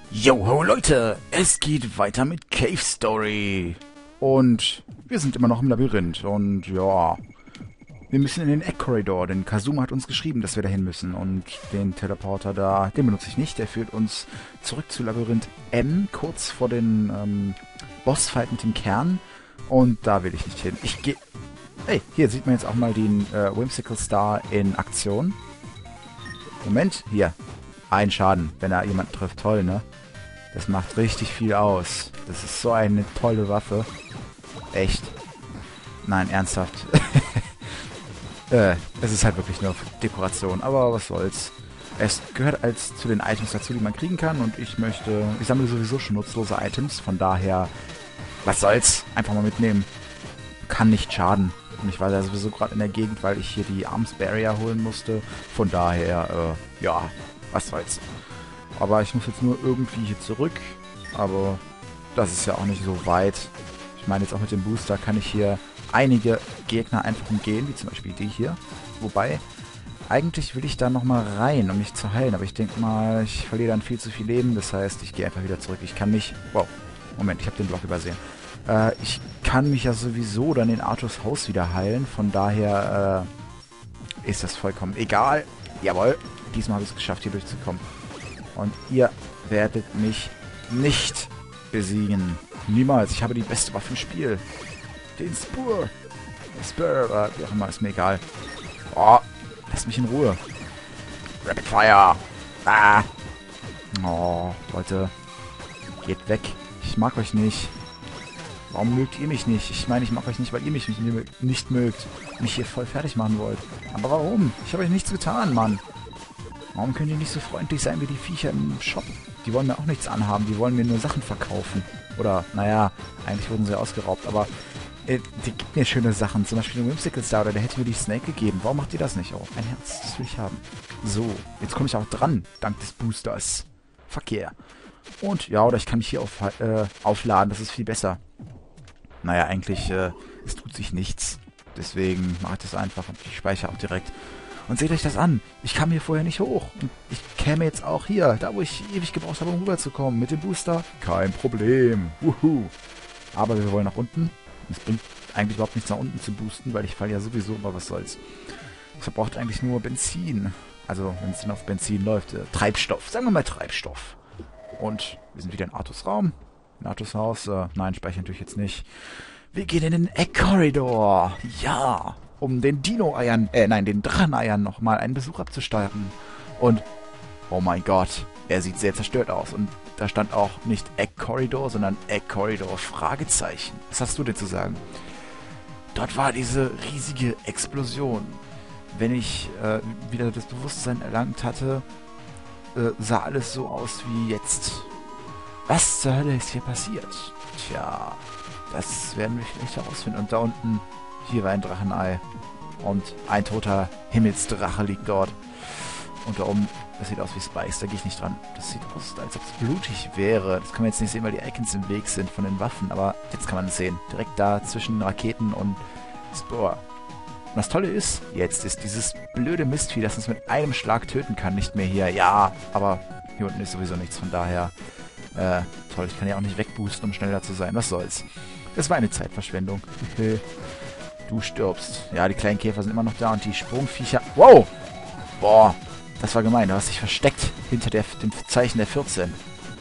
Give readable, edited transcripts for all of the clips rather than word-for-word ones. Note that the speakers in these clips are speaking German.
Joho Leute, es geht weiter mit Cave Story. Und wir sind immer noch im Labyrinth. Und ja, wir müssen in den Eck-Korridor, denn Kazuma hat uns geschrieben, dass wir dahin müssen. Und den Teleporter da, den benutze ich nicht. Der führt uns zurück zu Labyrinth M, kurz vor den Bossfight mit dem Kern. Und da will ich nicht hin. Ich gehe... Hey, hier sieht man jetzt auch mal den Whimsical Star in Aktion. Moment, hier. Ein Schaden, wenn er jemanden trifft. Toll, ne? Das macht richtig viel aus. Das ist so eine tolle Waffe. Echt. Nein, ernsthaft. Es ist halt wirklich nur Dekoration. Aber was soll's. Es gehört als zu den Items dazu, die man kriegen kann. Und ich sammle sowieso schon nutzlose Items. Von daher, was soll's. Einfach mal mitnehmen. Kann nicht schaden. Und ich war da sowieso gerade in der Gegend, weil ich hier die Arms Barrier holen musste. Von daher, ja, was soll's. Aber ich muss jetzt nur irgendwie hier zurück. Aber das ist ja auch nicht so weit. Ich meine, jetzt auch mit dem Booster kann ich hier einige Gegner einfach umgehen, wie zum Beispiel die hier. Wobei, eigentlich will ich da nochmal rein, um mich zu heilen. Aber ich denke mal, ich verliere dann viel zu viel Leben. Das heißt, ich gehe einfach wieder zurück. Ich kann mich... Wow, Moment, ich habe den Block übersehen. Ich kann mich ja sowieso dann in Arthurs Haus wieder heilen. Von daher ist das vollkommen egal. Jawohl, diesmal habe ich es geschafft, hier durchzukommen. Und ihr werdet mich nicht besiegen. Niemals. Ich habe die beste Waffe im Spiel. Den Spur. Spur, wie auch immer, ist mir egal. Oh, lasst mich in Ruhe. Rapid Fire. Ah. Oh, Leute. Geht weg. Ich mag euch nicht. Warum mögt ihr mich nicht? Ich meine, ich mag euch nicht, weil ihr mich nicht mögt. Mich hier voll fertig machen wollt. Aber warum? Ich habe euch nichts getan, Mann. Warum können die nicht so freundlich sein wie die Viecher im Shop? Die wollen mir auch nichts anhaben. Die wollen mir nur Sachen verkaufen. Oder, naja, eigentlich wurden sie ausgeraubt. Aber die gibt mir schöne Sachen. Zum Beispiel den Whimsical Star, oder der hätte mir die Snake gegeben. Warum macht ihr das nicht? Oh, ein Herz, das will ich haben. So, jetzt komme ich auch dran, dank des Boosters. Fuck yeah. Und, ja, oder ich kann mich hier aufladen. Das ist viel besser. Naja, eigentlich, es tut sich nichts. Deswegen mache ich das einfach und ich speichere auch direkt. Und seht euch das an. Ich kam hier vorher nicht hoch. Und ich käme jetzt auch hier, da wo ich ewig gebraucht habe, um rüberzukommen. Mit dem Booster. Kein Problem. Wuhu. Aber wir wollen nach unten. Es bringt eigentlich überhaupt nichts nach unten zu boosten, weil ich falle ja sowieso, aber was soll's. Es verbraucht eigentlich nur Benzin. Also, wenn es dann auf Benzin läuft. Treibstoff. Sagen wir mal Treibstoff. Und wir sind wieder in Arthurs Raum. In Arthurs Haus. Nein, speichere natürlich jetzt nicht. Wir gehen in den Eck-Korridor. Ja. Um den den Dracheneiern nochmal einen Besuch abzustatten. Und, oh mein Gott, er sieht sehr zerstört aus. Und da stand auch nicht Eck-Korridor, sondern Eck-Korridor, Fragezeichen. Was hast du denn zu sagen? Dort war diese riesige Explosion. Wenn ich wieder das Bewusstsein erlangt hatte, sah alles so aus wie jetzt. Was zur Hölle ist hier passiert? Tja, das werden wir vielleicht herausfinden. Und da unten... Hier war ein Drachenei. Und ein toter Himmelsdrache liegt dort. Und da oben, das sieht aus wie Spikes, da gehe ich nicht dran. Das sieht aus, als ob es blutig wäre. Das kann man jetzt nicht sehen, weil die Icons im Weg sind von den Waffen. Aber jetzt kann man es sehen. Direkt da zwischen Raketen und Spore. Und das Tolle ist, jetzt ist dieses blöde Mistvieh, das uns mit einem Schlag töten kann, nicht mehr hier. Ja, aber hier unten ist sowieso nichts. Von daher, toll, ich kann ja auch nicht wegboosten, um schneller zu sein. Was soll's. Das war eine Zeitverschwendung. Du stirbst. Ja, die kleinen Käfer sind immer noch da und die Sprungviecher... Wow! Boah, das war gemein. Du hast dich versteckt hinter dem Zeichen der 14.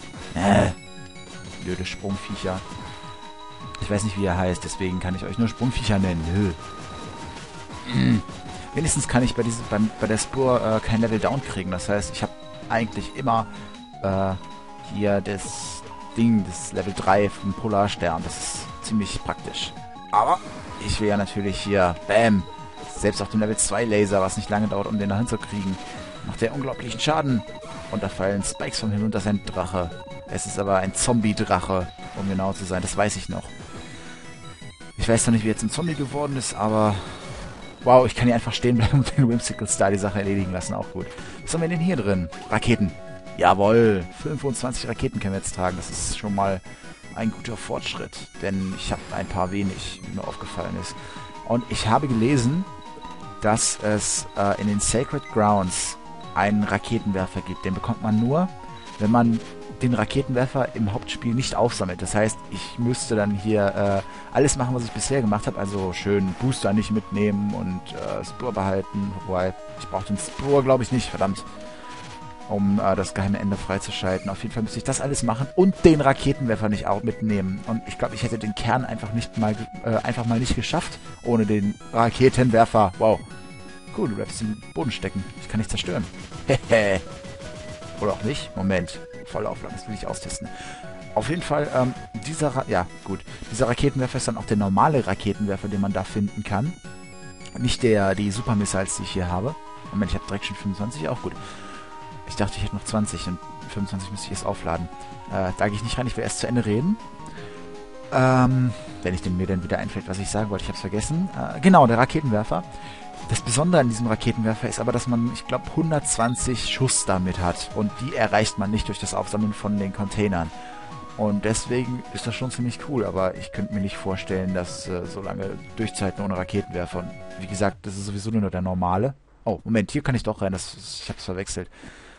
Blöde Sprungviecher. Ich weiß nicht, wie er heißt, deswegen kann ich euch nur Sprungviecher nennen. Wenigstens kann ich bei der Spur kein Level Down kriegen. Das heißt, ich habe eigentlich immer hier das Level 3 vom Polarstern. Das ist ziemlich praktisch. Aber ich will ja natürlich hier, bam, selbst auf dem Level 2 Laser, was nicht lange dauert, um den da hinzukriegen, macht der unglaublichen Schaden. Und da fallen Spikes vom Himmel und das ist ein Drache. Es ist aber ein Zombie-Drache, um genau zu sein, das weiß ich noch. Ich weiß noch nicht, wie er jetzt ein Zombie geworden ist, aber... Wow, ich kann hier einfach stehen bleiben und den Whimsical Star die Sache erledigen lassen, auch gut. Was haben wir denn hier drin? Raketen. Jawohl, 25 Raketen können wir jetzt tragen, das ist schon mal... ein guter Fortschritt, denn ich habe ein paar wenig, wie mir aufgefallen ist. Und ich habe gelesen, dass es in den Sacred Grounds einen Raketenwerfer gibt. Den bekommt man nur, wenn man den Raketenwerfer im Hauptspiel nicht aufsammelt. Das heißt, ich müsste dann hier alles machen, was ich bisher gemacht habe. Also schön Booster nicht mitnehmen und Spur behalten. Wobei, ich brauche den Spur, glaube ich, nicht, verdammt. Um das geheime Ende freizuschalten. Auf jeden Fall müsste ich das alles machen und den Raketenwerfer nicht auch mitnehmen. Und ich glaube, ich hätte den Kern einfach mal nicht geschafft, ohne den Raketenwerfer. Wow. Cool, du bleibst im Boden stecken. Ich kann nicht zerstören. Hehe. Oder auch nicht. Moment. Vollaufladen, das will ich austesten. Auf jeden Fall, dieser Raketenwerfer ist dann auch der normale Raketenwerfer, den man da finden kann. Nicht die Super Missiles, die ich hier habe. Moment, ich habe direkt schon 25, auch gut. Ich dachte, ich hätte noch 20 und 25 müsste ich jetzt aufladen. Da gehe ich nicht rein, ich will erst zu Ende reden. Wenn mir dann wieder einfällt, was ich sagen wollte, ich habe es vergessen. Genau, der Raketenwerfer. Das Besondere an diesem Raketenwerfer ist aber, dass man, ich glaube, 120 Schuss damit hat. Und die erreicht man nicht durch das Aufsammeln von den Containern. Und deswegen ist das schon ziemlich cool. Aber ich könnte mir nicht vorstellen, dass so lange durchzuhalten ohne Raketenwerfer. Und wie gesagt, das ist sowieso nur der normale. Oh, Moment, hier kann ich doch rein. Ich habe es verwechselt.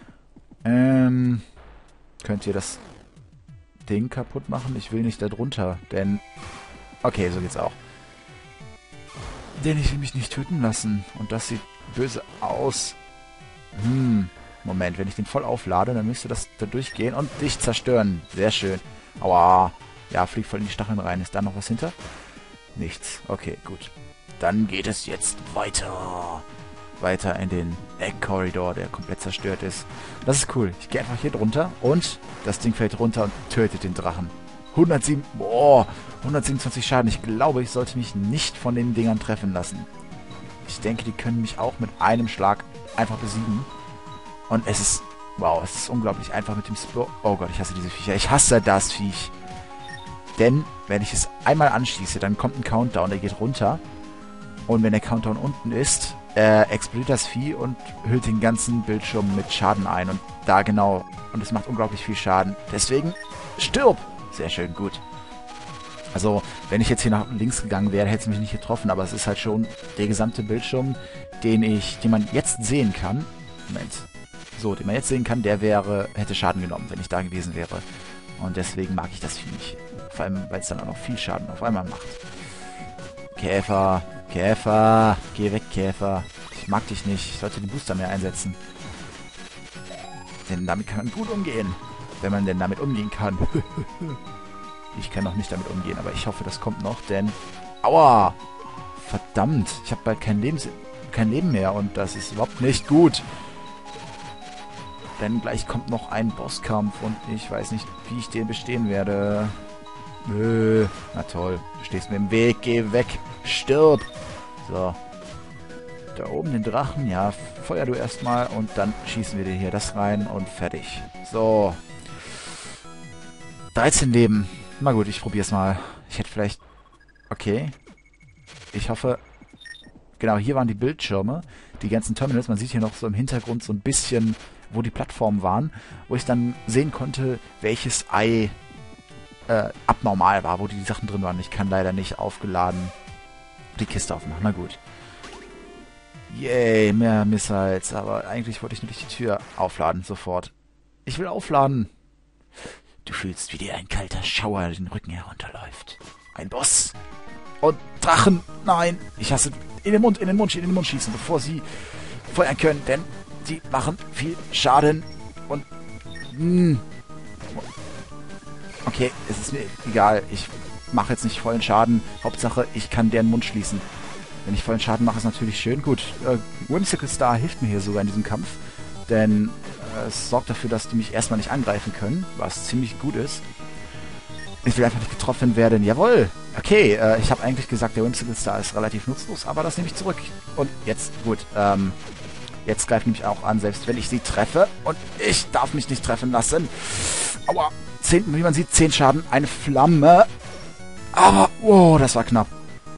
Könnt ihr das Ding kaputt machen? Ich will nicht da drunter, denn... Okay, so geht's auch. Denn ich will mich nicht töten lassen. Und das sieht böse aus. Moment, wenn ich den voll auflade, dann müsste das da durchgehen und dich zerstören. Sehr schön. Aua. Ja, fliegt voll in die Stacheln rein. Ist da noch was hinter? Nichts. Okay, gut. Dann geht es jetzt weiter. Weiter in den Eckkorridor, der komplett zerstört ist. Das ist cool. Ich gehe einfach hier drunter und das Ding fällt runter und tötet den Drachen. 127 Schaden. Ich glaube, ich sollte mich nicht von den Dingern treffen lassen. Ich denke, die können mich auch mit einem Schlag einfach besiegen. Und es ist... Wow, es ist unglaublich einfach mit dem Spur... Oh Gott, ich hasse diese Viecher. Ich hasse das Viech. Denn, wenn ich es einmal anschließe, dann kommt ein Countdown, der geht runter. Und wenn der Countdown unten ist... explodiert das Vieh und hüllt den ganzen Bildschirm mit Schaden ein. Und da genau. Und es macht unglaublich viel Schaden. Deswegen stirb! Sehr schön, gut. Also, wenn ich jetzt hier nach links gegangen wäre, hätte es mich nicht getroffen. Aber es ist halt schon der gesamte Bildschirm, den man jetzt sehen kann. Moment. So, den man jetzt sehen kann, der hätte Schaden genommen, wenn ich da gewesen wäre. Und deswegen mag ich das Vieh nicht. Vor allem, weil es dann auch noch viel Schaden auf einmal macht. Käfer, Käfer, geh weg, Käfer. Ich mag dich nicht. Ich sollte den Booster mehr einsetzen. Denn damit kann man gut umgehen. Wenn man denn damit umgehen kann. Ich kann noch nicht damit umgehen, aber ich hoffe, das kommt noch, denn... Aua! Verdammt, ich habe bald kein Leben mehr und das ist überhaupt nicht gut. Denn gleich kommt noch ein Bosskampf und ich weiß nicht, wie ich den bestehen werde. Na toll, du stehst mir im Weg, geh weg, stirb. So. Da oben den Drachen, ja, feuer du erstmal und dann schießen wir dir hier das rein und fertig. So. 13 Leben. Na gut, ich probiere es mal. Ich hätte vielleicht... Okay. Ich hoffe... Genau, hier waren die Bildschirme, die ganzen Terminals. Man sieht hier noch so im Hintergrund so ein bisschen, wo die Plattformen waren, wo ich dann sehen konnte, welches Ei abnormal war, wo die Sachen drin waren. Ich kann leider nicht aufgeladen die Kiste aufmachen. Na gut. Yay, mehr Missiles. Aber eigentlich wollte ich nur durch die Tür aufladen, sofort. Ich will aufladen. Du fühlst, wie dir ein kalter Schauer den Rücken herunterläuft. Ein Boss. Und Drachen. Nein. Ich hasse in den Mund schießen, bevor sie feuern können, denn sie machen viel Schaden. Und... Okay, es ist mir egal. Ich mache jetzt nicht vollen Schaden. Hauptsache, ich kann deren Mund schließen. Wenn ich vollen Schaden mache, ist natürlich schön. Gut, Whimsical Star hilft mir hier sogar in diesem Kampf. Denn es sorgt dafür, dass die mich erstmal nicht angreifen können, was ziemlich gut ist. Ich will einfach nicht getroffen werden. Jawohl! Okay, ich habe eigentlich gesagt, der Whimsical Star ist relativ nutzlos, aber das nehme ich zurück. Und jetzt, gut, jetzt greift mich auch an, selbst wenn ich sie treffe. Und ich darf mich nicht treffen lassen. Aua! 10, wie man sieht, 10 Schaden, eine Flamme. Aber, wow, das war knapp.